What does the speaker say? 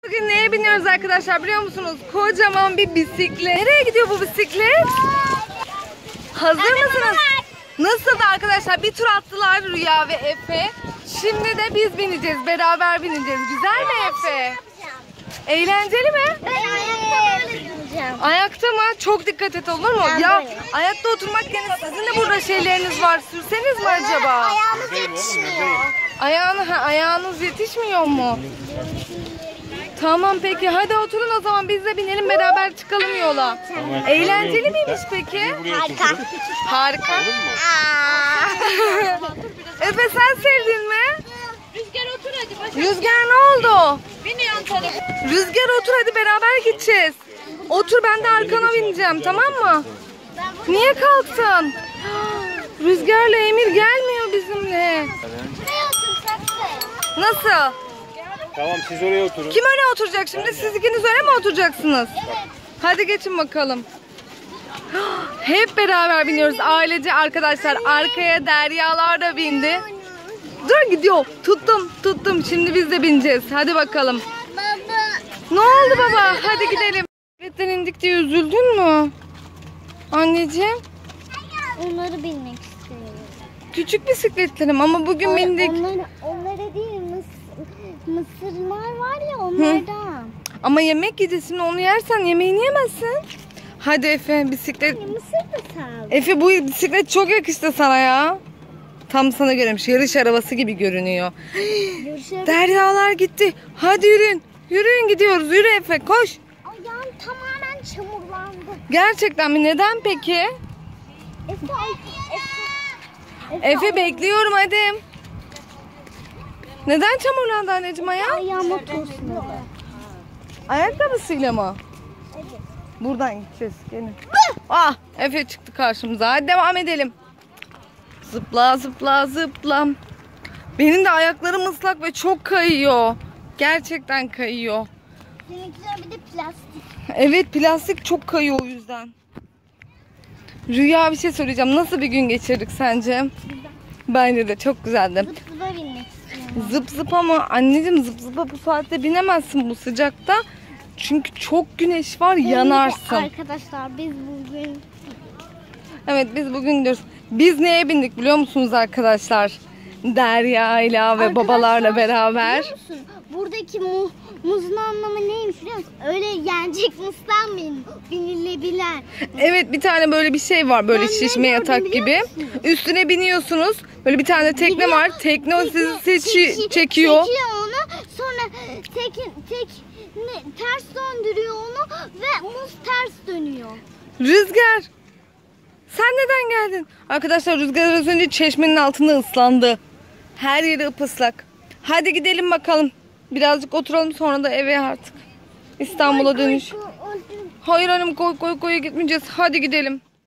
Bugün neye biniyoruz arkadaşlar biliyor musunuz? Kocaman bir bisiklet. Nereye gidiyor bu bisiklet? Hazır mısınız? Nasıl da arkadaşlar bir tur attılar Rüya ve Efe. Şimdi de biz bineceğiz. Beraber bineceğiz. Güzel mi Efe? Eğlenceli mi? Ben ayakta böyle bineceğim. Ayakta mı? Çok dikkat et olur mu? Ben Ya böyle. ayakta oturmak yerine sizin de burada şeyleriniz var. Sürseniz mi acaba? Ayağımız yetişmiyor. Ayağınız yetişmiyor mu? Tamam peki hadi oturun o zaman biz de binelim beraber çıkalım yola. Eğlenceli miymiş peki? Harika. Harika. Efe sen sevdin mi? Rüzgar otur hadi. Rüzgar ne oldu? Biniyorsun tarafa. Rüzgar otur hadi beraber gideceğiz. Otur ben de arkana bineceğim tamam mı? Niye kalktın? Rüzgarla Emir gelmiyor bizimle. Nasıl? Tamam siz oraya oturun. Kim öne oturacak şimdi? Siz ikiniz öne mi oturacaksınız? Hadi geçin bakalım. Hep beraber biniyoruz ailece arkadaşlar. Arkaya Deryalar da bindi. Dur gidiyor. Tuttum. Şimdi biz de bineceğiz. Hadi bakalım. Baba. Ne oldu baba? Hadi gidelim. Bisikletten indik diye üzüldün mü? Anneciğim. Onları binmek istiyorum. Küçük bisikletlerim ama bugün bindik. Onlara değil mısırlar var ya onlardan. Ama yemek yiyeceğiz şimdi onu yersen yemeğini yemezsin. Hadi Efe bisiklet. Mısır da sağ. Efe bu bisiklet çok yakıştı sana ya. Tam sana görünmüş. Yarış arabası gibi görünüyor. Deryalar gitti. Hadi yürüyün. Yürüyün gidiyoruz. Yürü Efe koş. Ayağım tamamen çamurlandı. Gerçekten mi? Neden peki? Efe bekliyorum hadi. Neden çamurlandı anneciğim ayağın? Ayağıma tosmadı. Ayakkabısıyla mı? Buradan gideceğiz. Gelin. Ah Efe çıktı karşımıza. Hadi devam edelim. Zıpla. Benim de ayaklarım ıslak ve çok kayıyor. Gerçekten kayıyor. Seninkiler bir de plastik. Evet plastik çok kayıyor o yüzden. Rüya bir şey söyleyeceğim. Nasıl bir gün geçirdik sence? Bence de çok güzeldi. Zıplığa binmek istiyorum. Zıp zıp ama anneciğim zıp zıpa bu saatte binemezsin bu sıcakta. Çünkü çok güneş var yanarsın. Arkadaşlar biz bugün Evet biz bugün gidiyoruz. Biz neye bindik biliyor musunuz arkadaşlar? Derya'yla ve babalarla beraber. biliyor musun? Buradaki muzun anlamı neymiş biliyor musun? Öyle yenecek muzdan binilebilen. Evet bir tane böyle bir şey var böyle Ben ne şişme yatak gördüm biliyor gibi. musunuz? Üstüne biniyorsunuz. Böyle bir tane tekne var. Tekne o sizi çekiyor. Çekiyor onu. Sonra ters döndürüyor onu ve muz ters dönüyor. Rüzgar. Sen neden geldin? Arkadaşlar Rüzgar az önce çeşmenin altında ıslandı. Her yeri ıslak. Hadi gidelim bakalım. Birazcık oturalım sonra da eve artık. İstanbul'a dönüş. Hayır hanım koy gitmeyeceğiz. Hadi gidelim.